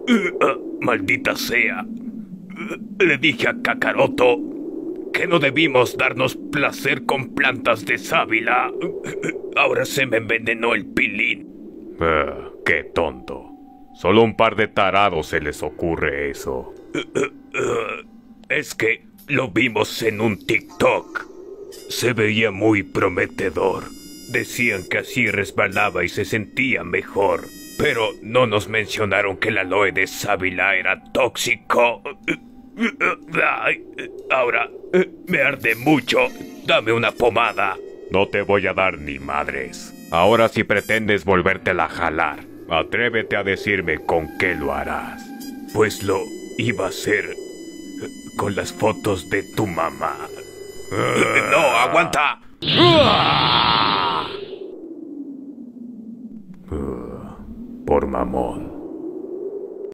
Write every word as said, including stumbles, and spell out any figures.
Maldita sea. Le dije a Kakaroto que no debimos darnos placer con plantas de sábila. Ahora se me envenenó el pilín. Uh, ¡Qué tonto! Solo un par de tarados se les ocurre eso. Uh, uh, uh, es que lo vimos en un TikTok. Se veía muy prometedor. Decían que así resbalaba y se sentía mejor. Pero no nos mencionaron que el aloe de sábila era tóxico. Ay, ahora me arde mucho. Dame una pomada. No te voy a dar ni madres. Ahora si pretendes volvértela a jalar, atrévete a decirme con qué lo harás. Pues lo iba a hacer con las fotos de tu mamá. Uh, ¡No, aguanta! Uh, por mamón.